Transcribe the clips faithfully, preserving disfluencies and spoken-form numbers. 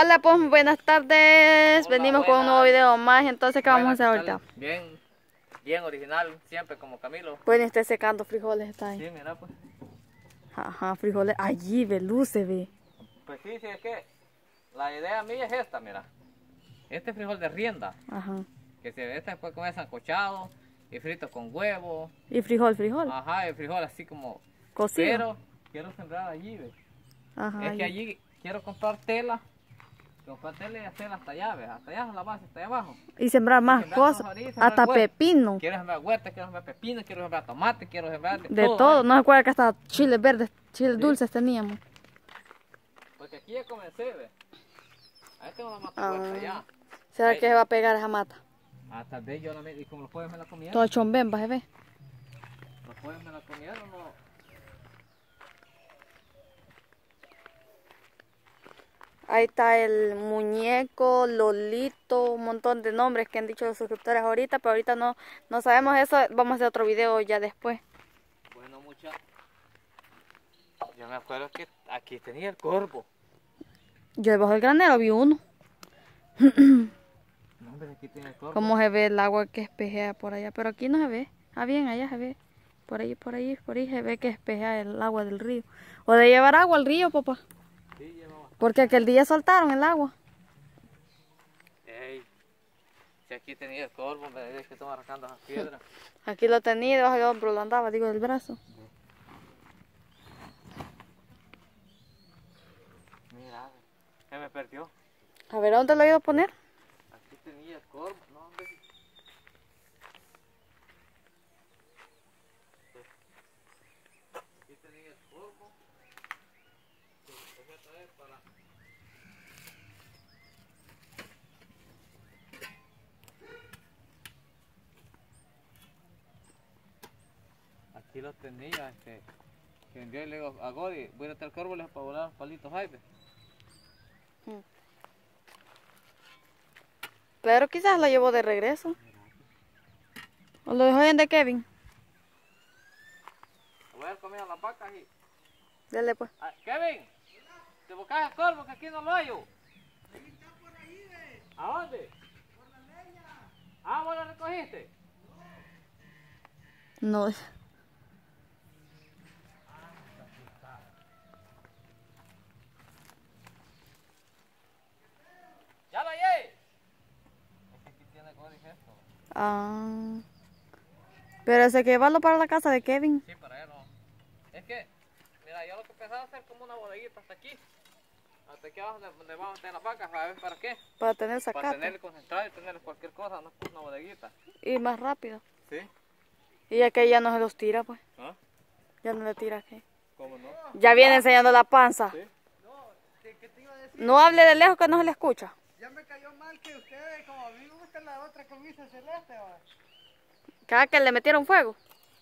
Hola, pues buenas tardes. Hola, Venimos buenas. con un nuevo video más. Entonces, ¿qué vamos a Buenas, hacer ¿qué tal? ahorita? Bien, bien original, siempre como Camilo. Bueno, esté secando frijoles, está ahí. Sí, mira pues. Ajá, frijoles. Allí, ve, luce, ve. Pues sí, sí, es que la idea mía es esta, mira. Este frijol de rienda, Ajá. que se este después con sancochado y frito con huevo. Y frijol, frijol. Ajá, el frijol así como... Cocido. Pero quiero sembrar allí, ve. Ajá. Es que allí. allí quiero comprar tela. Comprar tela y hacerla hasta allá, ve. Hasta allá es la base, hasta allá abajo. Y sembrar más sembrar cosas. más ahorita, sembrar Hasta huerta. pepino. Quiero sembrar huerta, quiero sembrar pepino, quiero sembrar tomate, quiero sembrar de, De todo. todo. ¿eh? No se acuerda que hasta chiles verdes, chiles Sí. dulces teníamos. Porque aquí ya comencé, ve. Ahí tengo la mata Ah. huerta allá. ¿Será Ahí. que se va a pegar esa mata? Ah, tal vez yo la me... Y como los pollos me la comieron. Todo chombemba, se ve. Los pollos me la comieron, no. Ahí está el muñeco, Lolito, un montón de nombres que han dicho los suscriptores ahorita, pero ahorita no, no sabemos eso. Vamos a hacer otro video ya después. Bueno, mucha. Yo me acuerdo que aquí tenía el corvo. Yo debajo del granero vi uno. No, hombre, aquí tenía el corvo. Cómo se ve el agua que espejea por allá, pero aquí no se ve. Ah, bien, allá se ve. Por ahí, por ahí, por ahí se ve que espejea el agua del río. O de llevar agua al río, papá. Sí, llevaba. Porque aquel día soltaron el agua. Ey. Si aquí tenía el corvo, me dice que estaba arrancando las piedras. Aquí lo tenía debajo del hombro, lo andaba, digo, del brazo. Mira, se me perdió. A ver, ¿dónde lo iba a poner? Aquí tenía el corvo, no, hombre. Aquí tenía el corvo. Se lo cogí otra vez para... Aquí lo tenía, este... Que un día le digo a Godi, voy a traer corvo, les para volar palitos ahí, ve. Pero quizás lo llevó de regreso. O lo dejó en de Kevin. Voy a dar comida a las vacas y... Dale pues. Ah, Kevin, te buscas el corvo que aquí no lo hallo. Ahí está por ahí, ve. ¿A dónde? Por la leña. Ah, ¿vos lo recogiste? No. ¡Ya lo hallé! Es que aquí tiene Godi esto. Ah. Pero ese que llevarlo para la casa de Kevin. Sí, para él no. Es que, mira, yo lo que pensaba hacer como una bodeguita hasta aquí. Hasta aquí abajo donde, donde vamos a tener las vacas, a ver para qué. Para tener Para sacate. tenerle concentrado y tenerle cualquier cosa, una, una bodeguita. Y más rápido. ¿Sí? Y ya que ya no se los tira, pues. ¿Ah? Ya no le tira, ¿qué? ¿Cómo no? Ya viene enseñando la panza. Sí. ¿Qué te iba a decir? No hable de lejos que no se le escucha. Ya me cayó mal que ustedes, como a mí me gusta la otra camisa celeste, ¿va? Cada que le metieron fuego.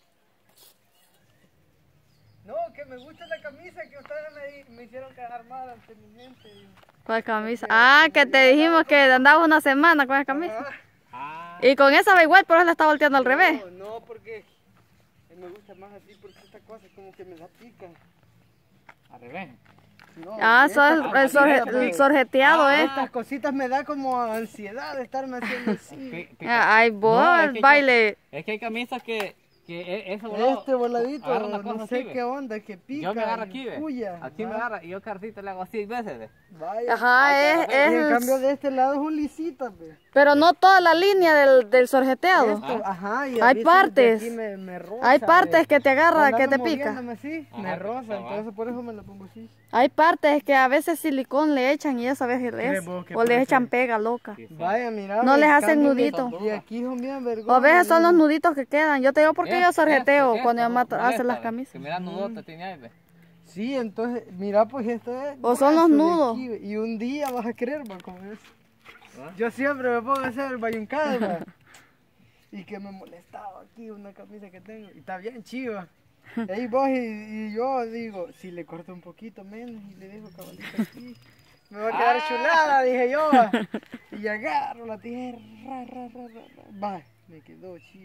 No, que me gusta la camisa que ustedes me, me hicieron quedar mal ante mi gente. y- ¿Cuál camisa? Ah, que te dijimos que andabas una semana con esa camisa. Ajá. Ah, Y con esa va igual, pero él la está volteando al revés. No, no, porque eh, me gusta más así, porque esta cosa como que me da pica. al revés. No, Ah, eso esta- es el, ah, el sorje- porque- el sorjeteado, Ah, ¿eh? Estas cositas me da como ansiedad de estarme haciendo así. Pi- pica. Ah, Ay, vos, No, es que yo- baile. Es que hay camisas que, que e- ese volado Este voladito, agarra una cosa no así, sé ve. qué onda, que pica. Yo me agarro y aquí, ve. puya, Aquí me va. agarra y yo cartito le hago así veces, ve. Vaya. Ajá, es, Y en es cambio el- de este lado es un lisita, ve. pero no toda la línea del, del sorjeteado. Esto, ajá, y a Hay veces partes. de aquí me, me roza, Hay partes ve. que te agarra, que Cuando te ando pica. moviéndome así, Ajá, me roza, está entonces mal. por eso me la pongo así. Hay partes que a veces silicón le echan y ya sabes que es. vos que O le puede echan ser? pega loca. Sí, sí. Vaya, mira. No ve, les hacen cambio, nudito. Y aquí son bien O vergüenza. a veces son los nuditos que quedan. Yo te digo porque Es- yo sorjeteo es- cuando es- mi mamá molesta, hace las ve. camisas. Que mira nudota tiene ahí, ve. Sí, entonces, mira, pues esto es. O son los grueso de nudos. aquí, ve, y un día vas a querer, va, como es. ¿Ah? Yo siempre me pongo a hacer bayuncada, va. Y que me molestaba aquí una camisa que tengo. Y está bien chiva. Y ahí vos y, y yo digo, si le corto un poquito menos y le dejo cabalito aquí, me va a quedar Ah. chulada, dije yo. Va. Y agarro la tierra, ra, ra, ra, ra, ra. Va, me quedó chiva.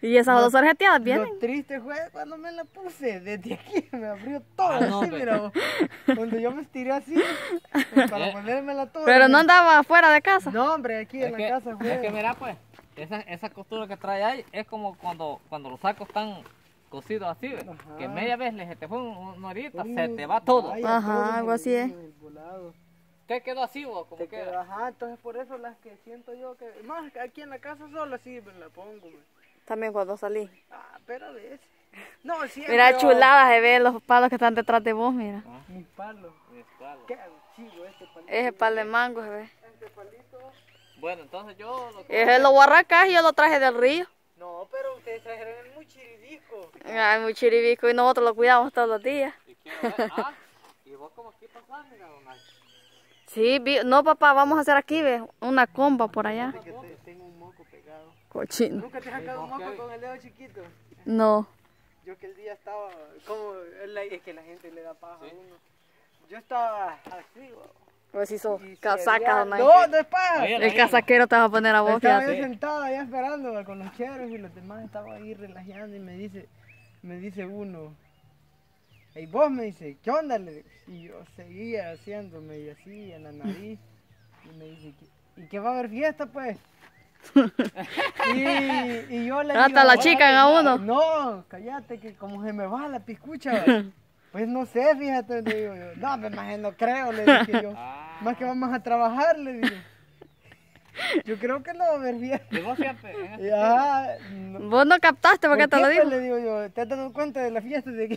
Y esas Lo- dos tarjeteadas vienen. Lo triste fue cuando me la puse. Desde aquí me abrió todo. Ah, no, así, hombre. mira, vos. Cuando yo me estiré así, pues, para ponérmela toda. Pero no me- andaba fuera de casa. No, hombre, aquí Es en que, la casa fue. es que mira pues, esa, esa costura que trae ahí es como cuando, cuando los sacos están cosidos así, ¿ves? Ajá. Que media vez le se te fue un- una horita, Uh, se te va todo. vaya, Ajá, todo algo el- así es. el volado. ¿Qué quedó así vos? Como Te que queda- Ajá, entonces por eso las que siento yo que. Más aquí en la casa solo así me la pongo. Me. También cuando salí. Ah, pero a veces. No, siempre. Mira, yo- chulada se ve los palos que están detrás de vos, mira. Mis palos. Qué chido este palito. Ese pal de mango se ve. Este palito. Bueno, entonces yo lo que Ese lo voy a arrancar y yo lo traje del río. No, pero ustedes trajeron el muchiridisco. Ay, muy chiribico y nosotros lo cuidamos todos los días. y quiero ver, ah, y vos como aquí pasás, mira, don Ay. Sí, vi- no papá, vamos a hacer aquí, ve, una comba por allá. Que te- tengo un moco pegado. Cochino. ¿Nunca te has sacado un moco con el dedo chiquito? No. Yo que el día estaba, como, es la- es que la gente le da paja a uno. Yo estaba así, bo, Pues hizo y casaca, sería- don Ay. No, no es paja. Ahí, El casaquero te va a poner a vos, Estaba fíjate. yo sentado allá esperando va, con los cheros y los demás estaban ahí relajando y me dice, me dice uno, y vos me dice, ¿qué onda? Le digo, y yo seguía haciéndome y así en la nariz y me dice, ¿y qué va a haber fiesta pues? y, y yo le digo, Hasta la chican a uno. no, cállate que como se me va la piscucha, va. Pues no sé, fíjate, le digo yo, no, me imagino, no creo, le dije yo, Ah. más que vamos a trabajar, le digo. Yo creo que no va a haber fiesta. Y vos siempre, en ese Ya, no. Vos no captaste, ¿por qué te lo pues, digo? le digo yo, ¿te has dado cuenta de la fiesta de aquí?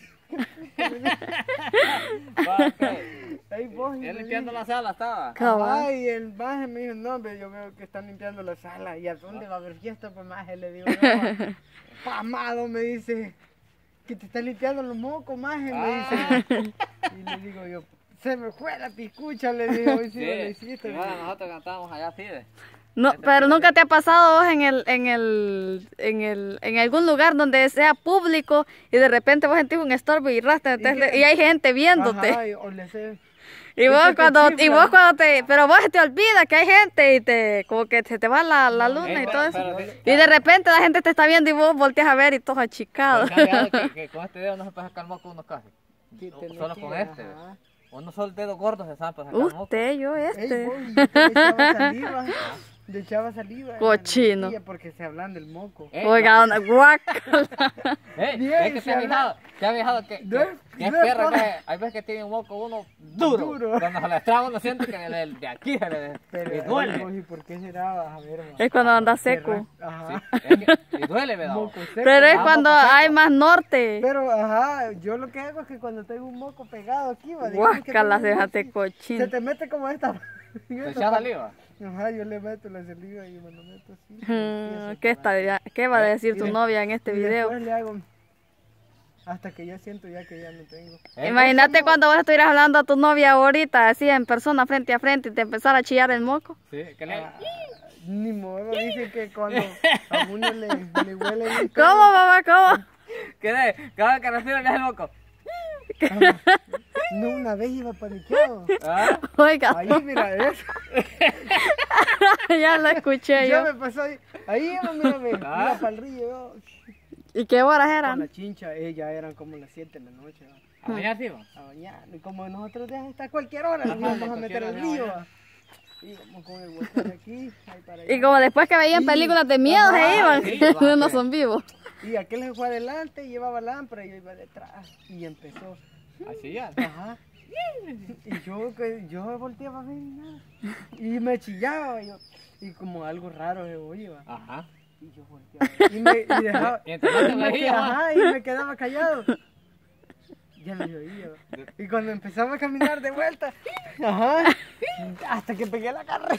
va, ok. Ahí vos y Él me limpiando dijo, la sala estaba. Cabal. Ay, el baje me dijo, no, hombre, yo veo que están limpiando la sala. ¿Y a dónde va a haber fiesta, pues, maje? Le digo yo, pamado, me dice, que te está limpiando los mocos, maje, me dice. Y le digo yo, se me fue la piscucha, le digo, hoy sí, Sí, me lo hiciste. y me bueno, dijo. nosotros cantábamos allá así de. No, pero nunca te ha pasado vos en el, en el, en el, en algún lugar donde sea público y de repente vos sentís un estorbo y rastas ¿Y qué? y hay gente viéndote. Ajá, y- o le sé. Y vos que te cuando, y chiflan. vos cuando te, pero vos te olvidas que hay gente y te, como que se te va la, la luna y Eh, todo eso. pero sí, Y de repente la gente te está viendo y vos volteas a ver y todos achicados. pero ¿se han fijado que, que con este dedo no se puede sacar moco uno casi. Que No, tenés solo que- con este. ajá. Uno solo el dedo gordo se sabe para sacar moco. Usted, yo, Ey, este. vos, yo te le echaba saliva, le echaba saliva. en la Cochino. nariz porque se hablan del moco. Ey, Oiga, onda, guácala. Ey, Bien, es que se se ha habla- fijado, se ha fijado que, que, No es- que es no es perra para- que hay veces que tiene un moco uno duro. Duro. Cuando se le extrae uno siente que el de aquí se le Pero, y ay, duele. vos, ¿y por qué será? Vas a ver, va. Es cuando anda Se seco. ra- Ajá. Sí, es que, y duele, ¿verdad? Moco seco. Pero es Ah, cuando moco seco. hay más norte. Pero, ajá, yo lo que hago es que cuando tengo un moco pegado aquí, va, digamos que Guácala, tengo un déjate moco, cochino. se te mete como esta. ¿Te echas saliva? Ajá, yo le meto la saliva y me lo meto así. y Mm, empiezo ¿Qué, a está, ¿Qué va a decir Y tu de- novia en este y video? después le hago hasta que ya siento ya que ya no tengo. Eh, Imagínate cuando vos estuvieras hablando a tu novia ahorita, así en persona, frente a frente, y te empezara a chillar el moco. Sí, que le... Ah, ni modo, dice que cuando a uno le, le huele bien ¿Cómo, feo, mamá? ¿Cómo? ¿Qué de? Cada vez que respira le hace el moco. no, una vez iba paniqueado. ¿Ah? Oiga, Ahí, mira, eso. ya lo escuché Ya yo. me pasó ahí. Ahí iba, mira, me, Ah. iba para el río. Yo, ¿Y qué horas con la eran? chincha, ella eran como las siete de la noche. ¿va? ¿A bañar sí, va? A bañar. Y como nosotros ya está a cualquier hora, nos íbamos a cualquier meter al hora, río. ya. ¿va? Íbamos con el botón aquí, ahí para allá. Y como después que veían Sí. películas de miedo se Ajá, iban, sí, va, no sí. son vivos. Y aquel se fue adelante y llevaba lámpara y yo iba detrás. Y empezó. Así ya. Ajá. Y yo, que- yo volteaba a ver y nada. Y me chillaba yo. Y como algo raro se oía. ¿va? Ajá. Y yo volteaba. Y me y dejaba. Y entonces y te me veía, quedaba- ¿va? ajá, y me quedaba callado. Ya me oía. ¿va? Y cuando empezaba a caminar de vuelta. Ajá. Hasta que pegué la carrera.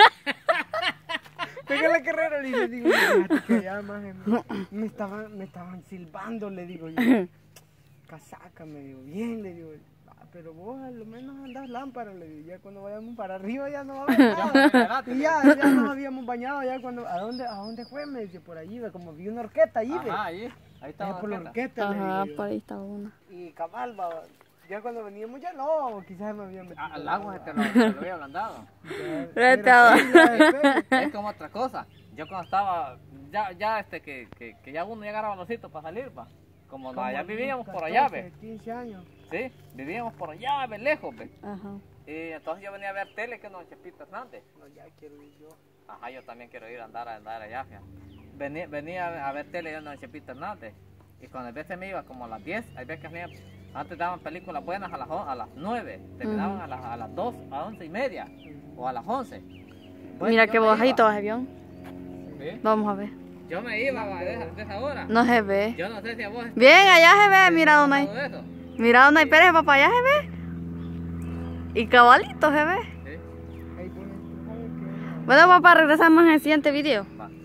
Pegué la carrera y le digo, fíjate que ya más me estaban, me estaban silbando, le digo yo. Casaca, me digo, bien, le digo. "Ah, pero vos a lo menos andás lámpara, le digo, ya cuando vayamos para arriba ya no va a haber nada. Y ya, ya nos habíamos bañado, ya cuando, ¿a dónde, a dónde fue? Me dice, por allí, ve, como vi una horqueta ahí, ve. Ajá, ahí. Ahí Era estaba por la la horqueta, le Ajá, digo por yo. ahí está una. Y cabal, va, ya cuando veníamos ya no, quizás me habían metido. Ah, al agua se te lo, te lo había ablandado. Ya, Vete era a- así, ya, después. Es como otra cosa. Yo cuando estaba ya, ya este, que, que, que ya uno ya agarra valorcito para salir, va. Como Como allá unos vivíamos por catorce, allá, ve. quince años. Sí, vivíamos por allá, ve, lejos, ve. Ajá. Y entonces yo venía a ver tele que no, Chepito Hernández. No, ya quiero ir yo. Ajá, yo también quiero ir a andar, a andar allá, fíjate. Venía, venía a ver tele yo no, Chepito Hernández. Y cuando a veces me iba como a las diez, hay veces que venía, antes daban películas buenas a las, on- a las nueve, terminaban Ujú. a, las, a las dos, a once y media, o a las once. Bueno, Mira yo qué me bajito iba. va avión. ¿Sí? Vamos a ver. Yo me iba va, de, esa, de esa hora. No se ve. Yo no sé si a vos... Bien, allá se ve. Mira, todo Donay. eso. Mira, Donay Pérez, papá, allá se ve. Y cabalito se ve. Sí. Ahí ponen, ¿sabes qué? Bueno, papá, regresamos en el siguiente video. Va.